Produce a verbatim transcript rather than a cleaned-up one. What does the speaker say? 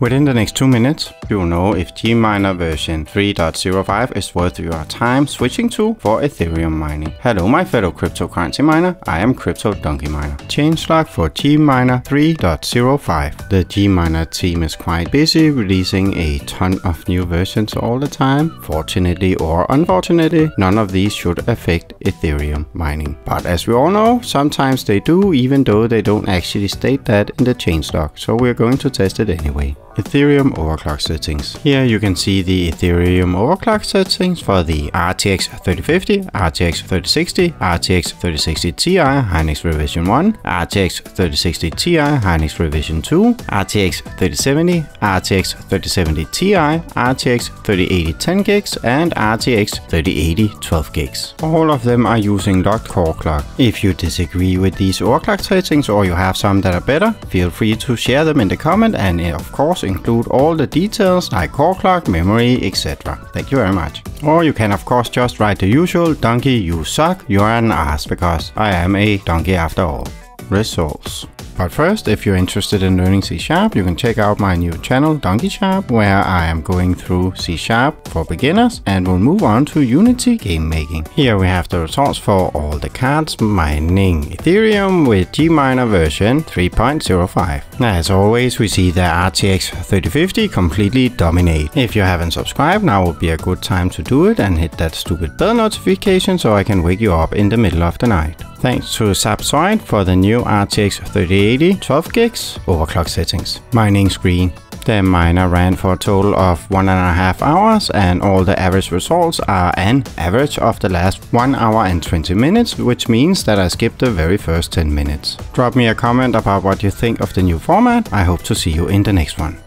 Within the next two minutes, you will know if Gminer version three point oh five is worth your time switching to for Ethereum mining. Hello my fellow cryptocurrency miner, I am CryptoDonkeyMiner. Changelog for Gminer three point oh five. The Gminer team is quite busy releasing a ton of new versions all the time. Fortunately or unfortunately, none of these should affect Ethereum mining. But as we all know, sometimes they do, even though they don't actually state that in the changelog, so we're going to test it anyway. Ethereum overclock settings. Here you can see the Ethereum overclock settings for the R T X thirty fifty, R T X thirty sixty, R T X thirty sixty Ti Hynix revision one, R T X thirty sixty Ti Hynix revision two, R T X thirty seventy, R T X thirty seventy Ti, R T X thirty eighty ten gigs, and R T X thirty eighty twelve gigs. All of them are using locked core clock. If you disagree with these overclock settings or you have some that are better, feel free to share them in the comment, and of course include all the details like core clock, memory, et cetera. Thank you very much. Or you can of course just write the usual, donkey you suck, you're an ass, because I am a donkey after all. Results. But first, if you're interested in learning C sharp, you can check out my new channel Donkey Sharp, where I am going through C sharp for beginners and will move on to Unity game making. Here we have the results for all the cards mining Ethereum with Gminer version three point oh five. As always, we see the R T X thirty fifty completely dominate. If you haven't subscribed, now would be a good time to do it and hit that stupid bell notification so I can wake you up in the middle of the night. Thanks to Sapsoid for the new R T X thirty eighty twelve gigs overclock settings. Mining screen. The miner ran for a total of one and a half hours, and all the average results are an average of the last one hour and twenty minutes, which means that I skipped the very first ten minutes. Drop me a comment about what you think of the new format. I hope to see you in the next one.